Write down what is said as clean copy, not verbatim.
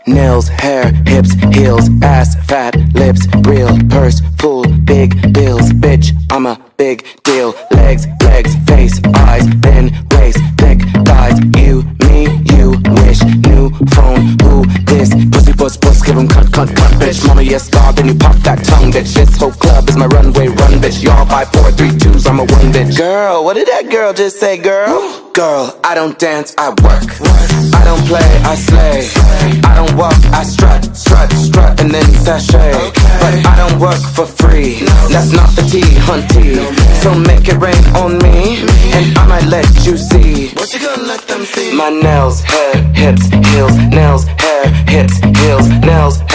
nails, hair, hips, heels, ass, fat, lips, real, purse, full, big bills. Bitch, I'm a big deal. Legs, face, eyes, thin waist, thick thighs. You, me, you wish. New phone, who this? Pussy, puss, give 'em cut, bitch. Mama, yes, God, then you pop that tongue, bitch. This whole club is my runway, run, bitch. Y'all 5, 4, 3, 2s, I'm a one, bitch. Girl, what did that girl just say, girl? Girl, I don't dance, I work. I don't play, I slay. I don't walk, I strut, and then sashay. But I don't work for free. That's not the tea, hunty. So make it rain on me, and I might let you see. What you gonna let them see? My nails, hair, hips, heels, nails, hair, hips, heels, nails,